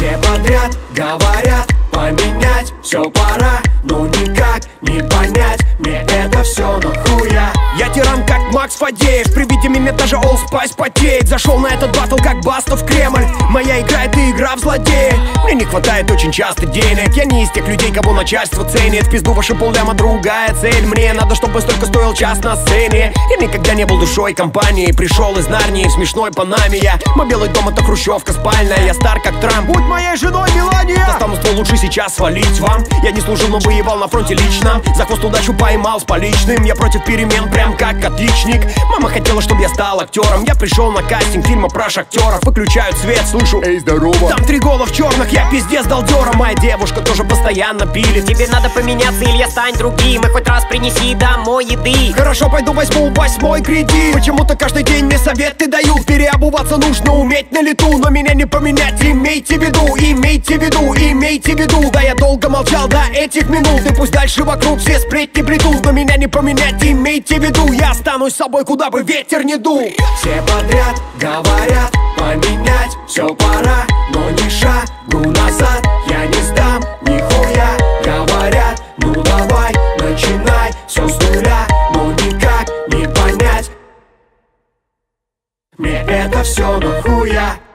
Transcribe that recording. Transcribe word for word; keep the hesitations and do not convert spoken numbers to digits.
Все подряд говорят поменять, все пора, но никак не понять, мне это все нахуя. Я тиран как Макс Фадеев, при виде меня даже Олд Спайс потеет. Зашел на этот батл как Баста в Кремль, моя игра это игра в злодея. Мне не хватает очень часто денег, я не из тех людей, кого начальство ценит. В пизду ваши полляма другая цель, мне надо, чтобы столько стоил час на сцене. Я никогда не был душой компании, пришел из Нарнии в смешной Панаме. Я, мой белый дом это хрущевка спальная, я стар как Трамп, будь моей женой Мелания. Достану ствол, лучше сейчас свалить вам. Я не служил, но воевал на фронте лично, за хвост удачу поймал с поличным. Я против перемен, прям как отличник. Мама хотела, чтобы я стал актером, я пришел на кастинг фильма про шахтеров. Выключают свет, слышу: эй, здорово. Там три гола в черных, я пиздец дал дёра. Моя девушка тоже постоянно пилит. Тебе надо поменяться, Илья, стань другим, и хоть раз принеси домой еды. Хорошо, пойду возьму восьмой кредит. Почему-то каждый день мне советы дают. Переобуваться нужно уметь на лету, но меня не поменять, имейте в виду, имейте в виду, имейте в виду. Да, я долго молчал до этих минут, и пусть дальше вокруг все сплетни плетут, но меня не поменять, имейте в виду, я останусь собой, куда бы ветер не дул. Все подряд говорят поменять, все пора, но ни шагу назад я не сдам нихуя. Говорят, ну давай, начинай все с нуля, но никак не понять, мне это все нахуя.